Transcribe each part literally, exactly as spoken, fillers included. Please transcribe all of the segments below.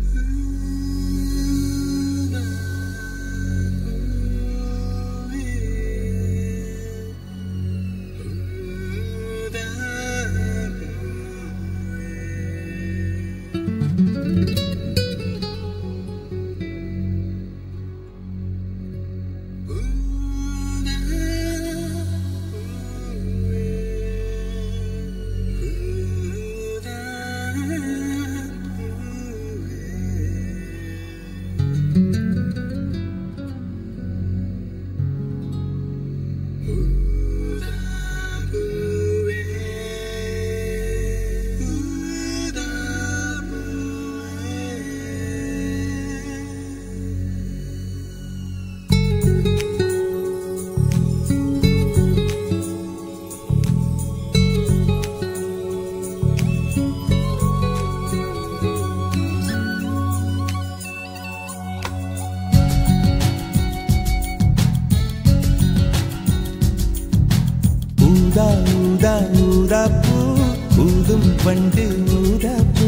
ஊதா ஊதா பூ ஊதும் வண்டு ஊதா பூ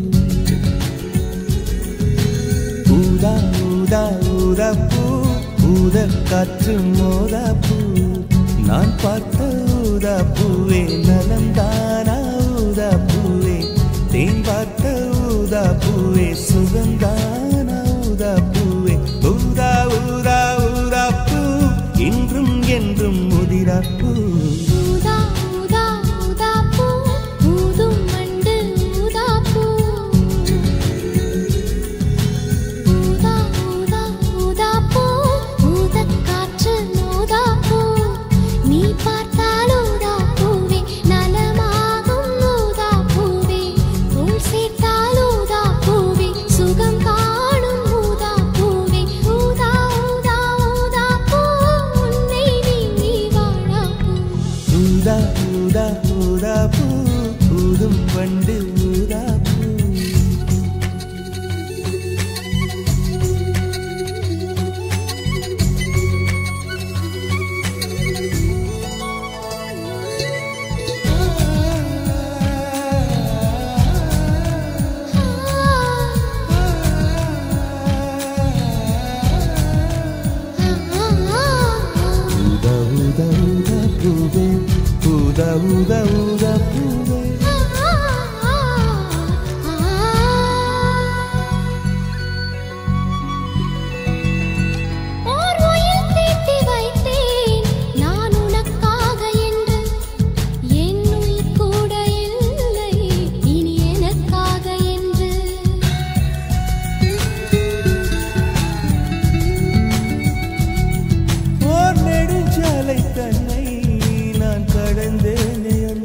ஊதா ஊதா ஊதா பூ ஊத காற்று மோதா பூ நான் பார்த்த ஊதா பூவே நலந்தானா ஊதா பூவே தேன் பார்த்த ஊதா பூவே சுகந்தானா ஊதா பூவே ஊதா ஊதா ஊதா பூ இன்றும் என்றும் முதிரா பூ ஊதா ஊதா பூ ஊதும் வண்டு ஊதா பூ ஊதா ஊதா ஊதா பூவே ஓர் உயிர் தீட்டி வைத்தேன் நான் உனக்காக என்று என் உயிர் கூட இல்லை இனி எனக்காக என்று ஓர் நெடுஞ்சாலை தன்னை நான் கடந்தேனே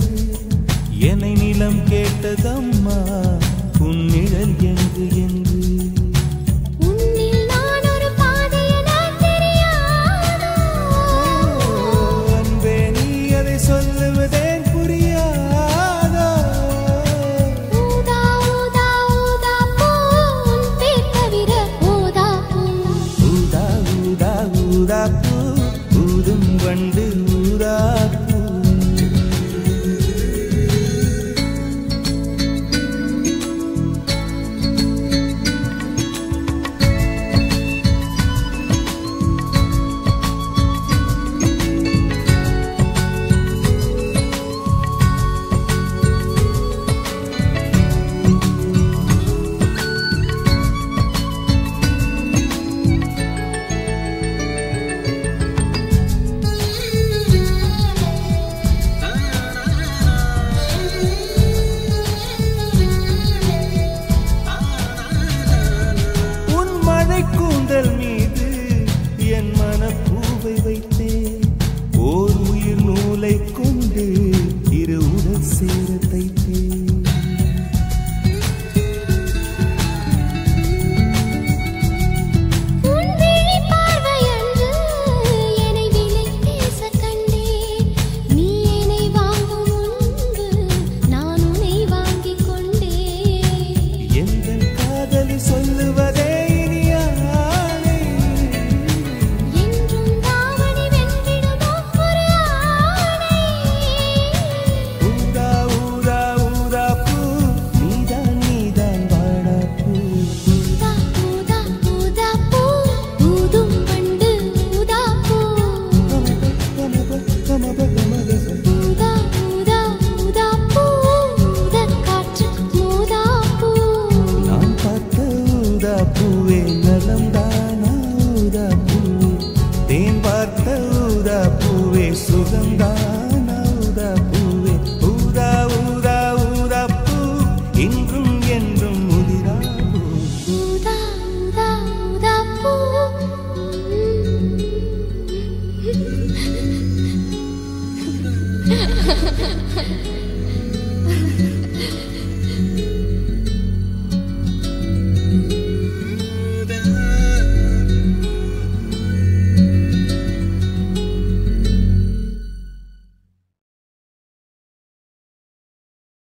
கா